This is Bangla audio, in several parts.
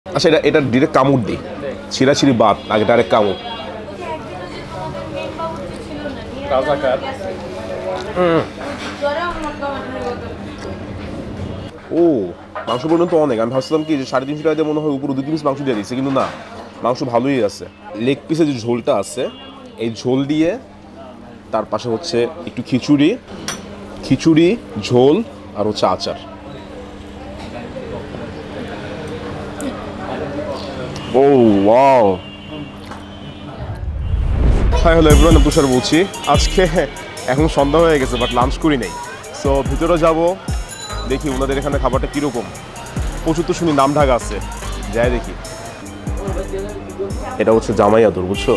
আচ্ছা এটা ডিরেক্ট কামড় দিই, ছিঁড়াছিঁড়ি বাদ, আগে ডাইরেক্ট কামড়। ও মাংস পর্যন্ত অনেক, আমি ভাবছিলাম কি যে 350 টাকা দিয়ে মনে হয় উপরে 2 পিস মাংস দিয়ে দিচ্ছে, কিন্তু না, মাংস ভালোই আছে। লেগ পিসে যে ঝোলটা আছে এই ঝোল দিয়ে, তার পাশে হচ্ছে একটু খিচুড়ি ঝোল আর হচ্ছে আচার। Oh wow. Hi hello everyone, আমি তুষার বলছি। আজকে এখন সন্ধ্যা হয়ে গেছে বাট লাঞ্চ করি নাই, সো ভিতরে যাব, দেখি ওনাদের এখানে খাবারটা কীরকম। প্রচুর তো শুনি নাম ঢাকা আছে, যাই দেখি। এটা হচ্ছে জামাই আদর, বুঝছো?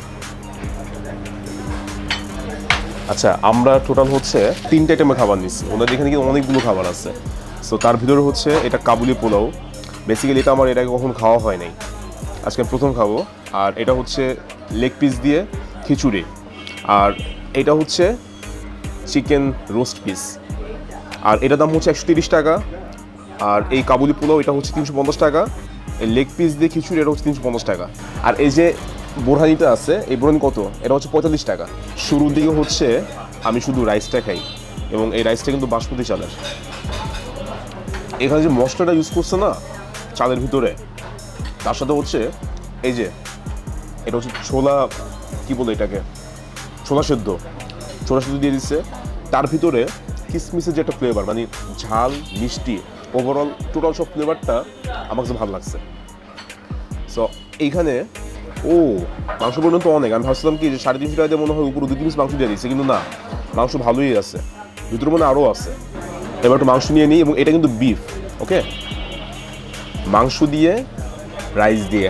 আচ্ছা আমরা টোটাল হচ্ছে 3টা আইটেমের খাবার নিচ্ছি, ওনাদের এখানে কিন্তু অনেকগুলো খাবার আছে। সো তার ভিতরে হচ্ছে এটা কাবুলি পোলাও, বেসিক্যালি এটা আমার এর আগে কখনো খাওয়া হয় নাই, আজকে প্রথম খাবো। আর এটা হচ্ছে লেগ পিস দিয়ে খিচুড়ি, আর এটা হচ্ছে চিকেন রোস্ট পিস, আর এটার দাম হচ্ছে 130 টাকা। আর এই কাবুলি পোলাও এটা হচ্ছে 350 টাকা, এই লেগ পিস দিয়ে খিচুড়ি এটা হচ্ছে 350 টাকা। আর এই যে বোরহানিটা আছে, এই বোরহানি কত, এটা হচ্ছে 45 টাকা। শুরুর দিকে হচ্ছে আমি শুধু রাইসটা খাই, এবং এই রাইসটা কিন্তু বাসমতি চালের। এখানে যে মশলাটা ইউজ করছে না চালের ভিতরে, তার সাথে হচ্ছে এই যে এটা হচ্ছে ছোলা, কি বলে এটাকে, ছোলা সেদ্ধ দিয়ে দিচ্ছে। তার ভিতরে কিসমিসের যে একটা ফ্লেভার, মানে ঝাল মিষ্টি, ওভারঅল টোটাল সব ফ্লেভারটা আমার কাছে ভালো লাগছে। সো এইখানে মাংস পর্যন্ত অনেক, আমি ভাবছিলাম কি যে 350 টাকা দিয়ে মনে হয় উপরে 2 পিস মাংস দিয়ে দিচ্ছে, কিন্তু না, মাংস ভালোই আছে, ভিতরে মনে আরও আছে। এবার একটু মাংস নিয়ে নিই, এবং এটা কিন্তু বিফ, ওকে। মাংস দিয়ে রাইস দিয়ে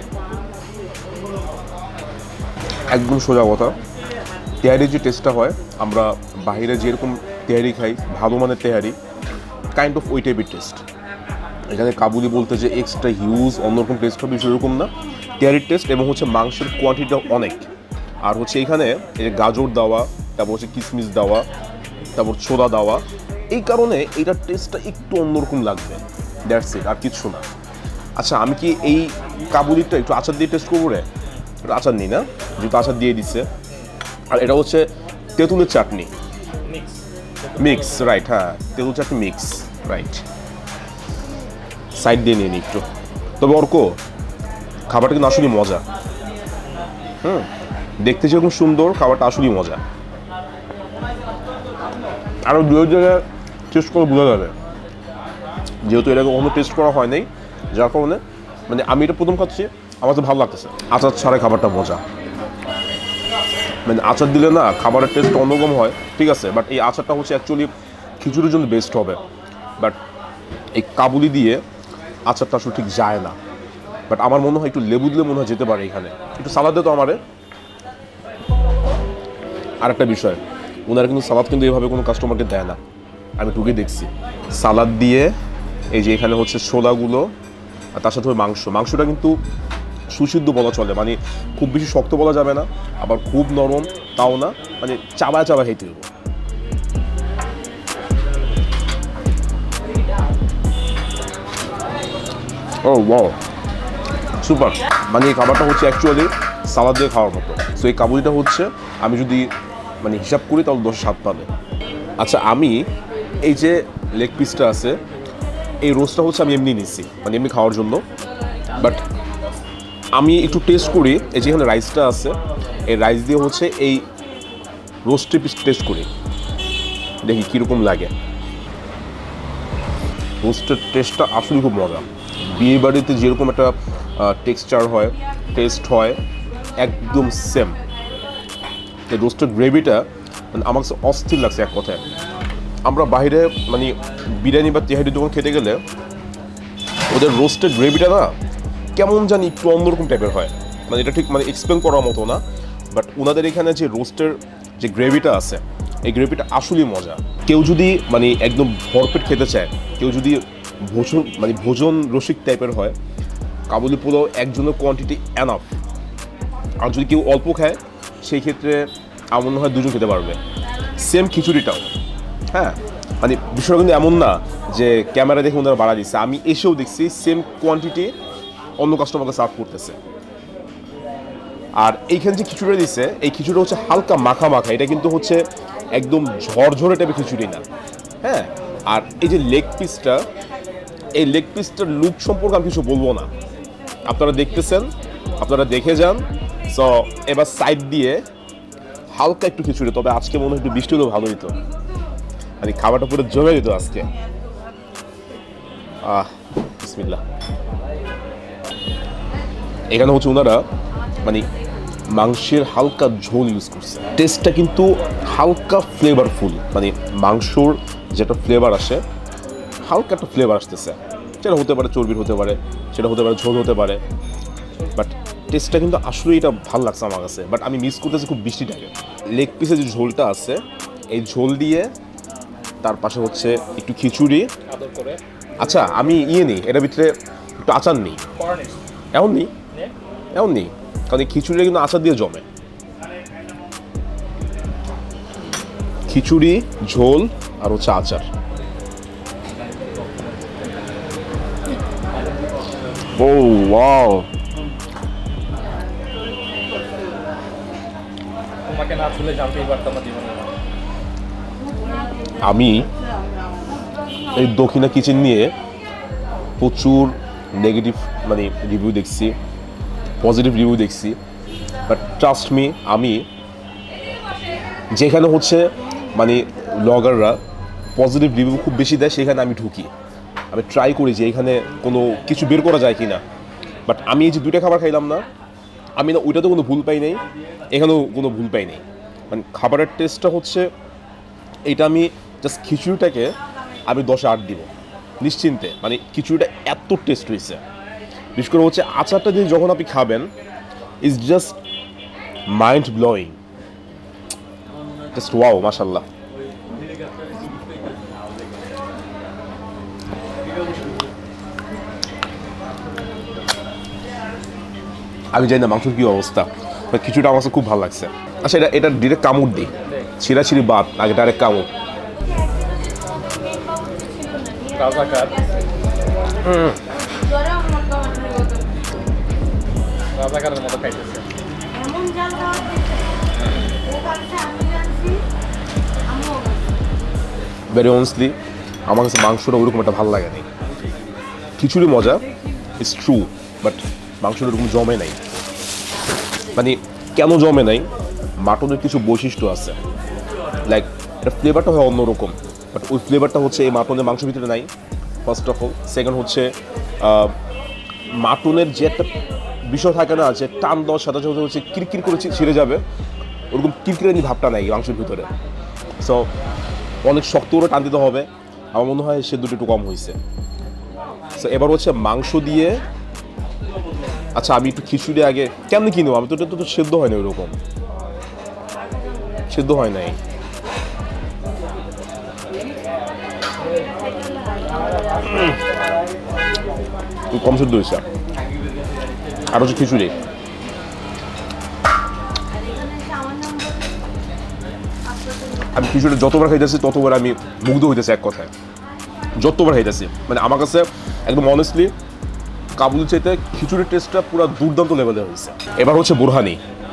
একদম সোজা কথা। তেহারির যে টেস্টটা হয়, আমরা বাইরে যেরকম তেহারি খাই, ভালো মানের তেহারি, কাইন্ড অফ ওই টাইপের টেস্ট। এখানে কাবুলি বলতে যে এক্সট্রা হিউজ অন্যরকম টেস্ট হবে সেরকম না, তেহারির টেস্ট, এবং হচ্ছে মাংসের কোয়ান্টিটিটা অনেক। আর হচ্ছে এখানে এই যে গাজর দেওয়া, তারপর হচ্ছে কিশমিশ দেওয়া, তারপর ছোলা দেওয়া, এই কারণে এইটার টেস্টটা একটু অন্যরকম লাগবে, দ্যাটস ইট, আর কিছু না। আচ্ছা আমি কি এই কাবুলিটা একটু আচার দিয়ে টেস্ট করবো রে? একটু আচার নিই না, যেহেতু আচার দিয়ে দিচ্ছে। আর এটা হচ্ছে তেঁতুলের চাটনি মিক্স, রাইট, হ্যাঁ তেঁতুল চাটনি মিক্স, রাইট। সাইড দিয়ে নিয়ে নিই একটু। তবে অর্ক, খাবারটা কিন্তু আসলেই মজা, দেখতে যেরকম সুন্দর, খাবারটা আসলেই মজা। আরও 2 জায়গায় টেস্ট করে বোঝা যাবে, যেহেতু এটাকে কখনো টেস্ট করা হয় নাই, যার কারণে মানে আমি এটা প্রথম খাচ্ছি, আমার তো ভালো লাগতেছে। আচার ছাড়া খাবারটা মজা, মানে আচার দিলে না খাবারের টেস্ট অন্যরকম হয়, ঠিক আছে, বাট এই আচারটা হচ্ছে অ্যাকচুয়ালি খিচুড়ির জন্য বেস্ট হবে, বাট এই কাবুলি দিয়ে আচারটা আসলে ঠিক যায় না। বাট আমার মনে হয় একটু লেবু দিলে মনে হয় যেতে পারে, এখানে একটু সালাদ দে তো আমারে। আর একটা বিষয়, ওনারা কিন্তু সালাদ কিন্তু এইভাবে কোনো কাস্টমারকে দেয় না, আমি ঢুকে দেখছি। সালাদ দিয়ে এই যে এখানে হচ্ছে ছোলাগুলো, আর তার সাথে মাংসটা কিন্তু সুসিদ্ধ বলা চলে, মানে খুব বেশি শক্ত বলা যাবে না, আবার খুব নরম তাও না, মানে চাবায় খাইতে হবে। Oh wow, super. মানে এই খাবারটা হচ্ছে অ্যাকচুয়ালি সালাদ দিয়ে খাওয়ার মতো। সো এই কাবুলিটা হচ্ছে আমি যদি মানে হিসাব করি তাহলে 10-এ 7 পাবে। আচ্ছা আমি এই যে লেগ পিসটা আছে, এই রোস্টটা হচ্ছে আমি এমনি নিচ্ছি, মানে এমনি খাওয়ার জন্য। বাট আমি একটু টেস্ট করি, এই যেখানে রাইসটা আছে, এই রাইস দিয়ে হচ্ছে এই রোস্টের পিস টেস্ট করি, দেখি কীরকম লাগে। রোস্টের টেস্টটা আসলে খুব মজা। বিয়ে বাড়িতে যেরকম একটা টেক্সচার হয়, টেস্ট হয়, একদম সেম। এই রোস্টের গ্রেভিটা মানে আমার কাছে অস্থির লাগছে এক কথায়। আমরা বাইরে মানে বিরিয়ানি বা তেহারি দোকান খেতে গেলে ওদের রোস্টের গ্রেভিটা না কেমন জানি একটু অন্যরকম টাইপের হয়, মানে এটা ঠিক মানে এক্সপ্লেন করার মতো না। বাট ওনাদের এখানে যে রোস্টের যে গ্রেভিটা আছে, এই গ্রেভিটা আসলেই মজা। কেউ যদি মানে একদম ভরপেট খেতে চায়, কেউ যদি ভোজন রসিক টাইপের হয়, কাবুলি পোলাও একজনের কোয়ান্টিটি এনাফ। আর যদি কেউ অল্প খায়, সেই ক্ষেত্রে আমার মনে হয় 2 জন খেতে পারবে। সেম খিচুড়িটাও, হ্যাঁ, মানে বিষয়টা কিন্তু এমন না যে ক্যামেরা দেখে ওনারা বাড়া দিচ্ছে, আমি এসেও দেখছি সেম কোয়ান্টিটি অন্য কাস্টমারকে সার্ভ করতেছে। আর এইখানে যে খিচুড়ি দিচ্ছে, এই খিচুড়ি হচ্ছে হালকা মাখা মাখা, এটা কিন্তু হচ্ছে একদম ঝরঝরে টাইপের খিচুড়ি না। হ্যাঁ, আর এই যে লেগ পিসটা, এই লেগ পিসটার লুক সম্পর্কে আমি কিছু বলবো না, আপনারা দেখতেছেন, আপনারা দেখে যান। সো এবার সাইড দিয়ে হালকা একটু খিচুড়ি, তবে আজকে মনে হয় একটু বৃষ্টি হলেও ভালো হতো, মানে খাবারটা পুরো জমে যেত আজকে। বিসমিল্লাহ। এখানে হচ্ছে ওনারা মানে মাংসের হালকা ঝোল ইউজ করছে, টেস্টটা কিন্তু হালকা ফ্লেভারফুল, মানে মাংসর যেটা ফ্লেভার আসে হালকা একটা ফ্লেভার আসতেছে, সেটা হতে পারে চর্বির, হতে পারে সেটা হতে পারে ঝোল হতে পারে, বাট টেস্টটা কিন্তু আসলে এটা ভালো লাগছে আমার কাছে। বাট আমি মিস করতেছি খুব বৃষ্টিটাকে। লেগ পিসে যে ঝোলটা আছে, এই ঝোল দিয়ে তার পাশে হচ্ছে একটু খিচুড়ি। আচ্ছা আমি নিই, এটার ভিতরে একটু আচার নিই, এমন নেই, কারণ এই খিচুড়িটা কিন্তু আচার দিয়ে জমে। খিচুড়ি, ঝোল আর হচ্ছে আচার। ও ওয়াও, আমি এই দক্ষিণা কিচেন নিয়ে প্রচুর নেগেটিভ মানে রিভিউ দেখছি, পজিটিভ রিভিউ দেখছি, বাট ট্রাস্ট মি, আমি যেখানে হচ্ছে মানে ব্লগাররা পজিটিভ রিভিউ খুব বেশি দেয় সেখানে আমি ঢুকি, আমি ট্রাই করি যে এখানে কোনো কিছু বের করা যায় কি না। বাট আমি এই যে দুইটা খাবার খাইলাম না, আমি না ওইটাতে কোনো ভুল পাই নাই, এখানেও কোনো ভুল পাই নাই। মানে খাবারের টেস্টটা হচ্ছে এইটা, আমি জাস্ট খিচুড়িটাকে আমি 10-এ 8 দিব নিশ্চিন্তে, মানে খিচুড়িটা এত টেস্ট হয়েছে। বিশেষ করে হচ্ছে আচারটা দিয়ে যখন আপনি খাবেন, is just mind blowing, just wow, মাশাআল্লাহ। আমি জানি না মাংসের কী অবস্থা, খিচুড়িটা আমার কাছে খুব ভালো লাগছে। আচ্ছা এটা ডিরেক্ট কামড় দিই, ছিঁড়াছিঁড়ি বাদ, আগে ডাইরেক্ট কামড়। ভেরি অনেস্টলি আমার কাছে মাংসটা ওইরকম একটা ভালো লাগে নাই। খিচুড়ি মজা, ইটস ট্রু, বাট মাংসটা ওরকম জমে নাই। মানে কেন জমে নাই, মাটনের কিছু বৈশিষ্ট্য আছে, লাইক এটা ফ্লেভারটা হয় অন্যরকম, বাট ওই ফ্লেভারটা হচ্ছে এই মাটনের মাংসের ভিতরে নাই, ফার্স্ট অফ অল। সেকেন্ড হচ্ছে মাটনের যে একটা বিষয় থাকে না, যে টান দেওয়ার সাথে সাথে হচ্ছে কিরকির করে ছিঁড়ে যাবে, ওরকম কিরকিরানি ভাবটা নাই মাংসের ভিতরে। সো অনেক শক্ত করে টান দিতে হবে, আমার মনে হয় সে দুটো একটু কম হয়েছে। সো এবার হচ্ছে মাংস দিয়ে, আচ্ছা আমি একটু খিচুড়ি আগে কেমনি কিনবো, আমি তো এটা তো সেদ্ধ হয় না, ওইরকম সেদ্ধ হয় নাই। কম সেদ্ধ হয়েছে। আর হচ্ছে খিচুড়ি, আমি খিচুড়ি যতবার খাইতেছি ততবার আমি মুগ্ধ হইতেছি, এক কথায় যতবার খাইতেছি। মানে আমার কাছে একদম অনেস্টলি কাবুলির চাইতে খিচুড়ির টেস্টটা পুরো দুর্দান্ত লেভেলে হয়েছে। এবার হচ্ছে বোরহানি।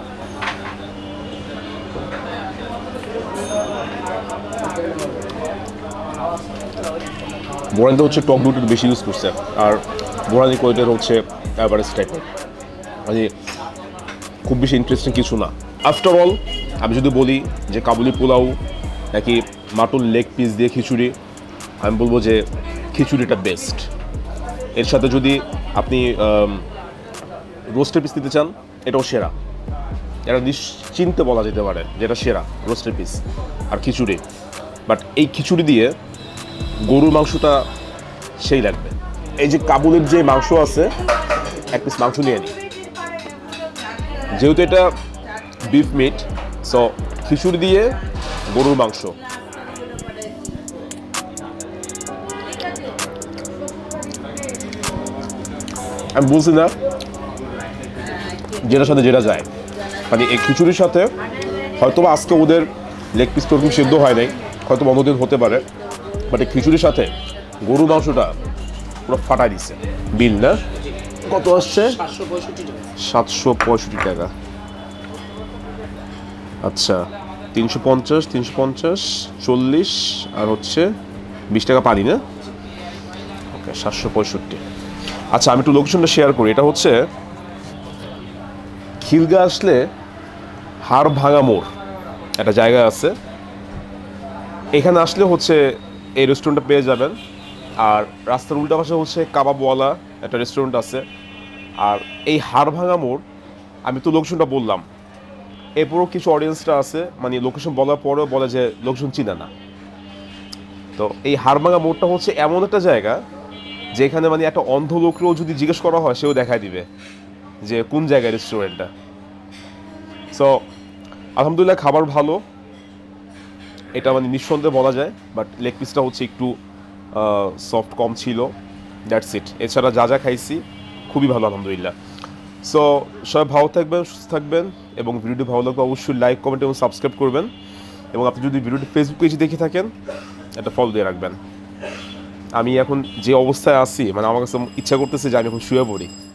বোরহানিতে হচ্ছে টক দুটো বেশি ইউজ করছে, আর বোরহানি কোয়ালিটির হচ্ছে অ্যাভারেজ টাইপের, মানে খুব বেশি ইন্টারেস্টিং কিছু না। আফটার অল আমি যদি বলি যে কাবুলি পোলাও নাকি মাটন লেগ পিস দিয়ে খিচুড়ি, আমি বলবো যে খিচুড়িটা বেস্ট। এর সাথে যদি আপনি রোস্টের পিস নিতে চান, এটাও সেরা, এটা নিশ্চিন্তে বলা যেতে পারে যেটা সেরা রোস্টের পিস আর খিচুড়ি। বাট এই খিচুড়ি দিয়ে গরুর মাংসটা সেই লাগবে। এই যে কাবুলের যে মাংস আছে, এক পিস মাংস নিয়ে নিই, যেহেতু এটা বিফ মিট, সো খিচুড়ি দিয়ে গরুর মাংস। আমি বলছি না যেটার সাথে যেটা যায়, মানে এই খিচুড়ির সাথে হয়তো আজকে ওদের লেগ পিস তোরকম সেদ্ধ হয় নাই, হয়তো অন্যদিন হতে পারে, বাট এই খিচুড়ির সাথে গরুর মাংসটা পুরো ফাটাই দিচ্ছে। বিল না কত আসছে? 765 টাকা। আচ্ছা 350 350 40 আর হচ্ছে 20 টাকা পানি না? ওকে 765। আচ্ছা আমি একটু লোকেশনটা শেয়ার করি। এটা হচ্ছে খিলগা আসলে হাড় ভাঙা মোড় একটা জায়গা আছে, এখানে আসলে হচ্ছে এই রেস্টুরেন্টটা পেয়ে যাবেন। আর রাস্তার উল্টা পাশে হচ্ছে কাবাবওয়ালা একটা রেস্টুরেন্ট আছে। আর এই হাড় ভাঙা মোড় আমি তো লোকেশনটা বললাম, এরপরও কিছু অডিয়েন্সটা আছে মানে লোকেশন বলার পরেও বলে যে লোকেশন চিনে না। তো এই হাড় ভাঙা মোড়টা হচ্ছে এমন একটা জায়গা যেখানে মানে একটা অন্ধ লোককেও যদি জিজ্ঞেস করা হয় সেও দেখায় দিবে যে কোন জায়গায় রেস্টুরেন্টটা। সো আলহামদুলিল্লাহ খাবার ভালো, এটা মানে নিঃসন্দেহে বলা যায়। বাট লেগ পিসটা হচ্ছে একটু সফট কম ছিল, দ্যাটস ইট। এছাড়া যা যা খাইছি খুবই ভালো আলহামদুলিল্লাহ। সো সবাই ভালো থাকবেন, সুস্থ থাকবেন, এবং ভিডিওটি ভালো লাগলে অবশ্যই লাইক কমেন্ট এবং সাবস্ক্রাইব করবেন। এবং আপনি যদি ভিডিওটি ফেসবুক পেজে দেখে থাকেন একটা ফলো দিয়ে রাখবেন। আমি এখন যে অবস্থায় আছি মানে আমার কাছে ইচ্ছা করতেছে যে আমি এখন শুয়ে পড়ি।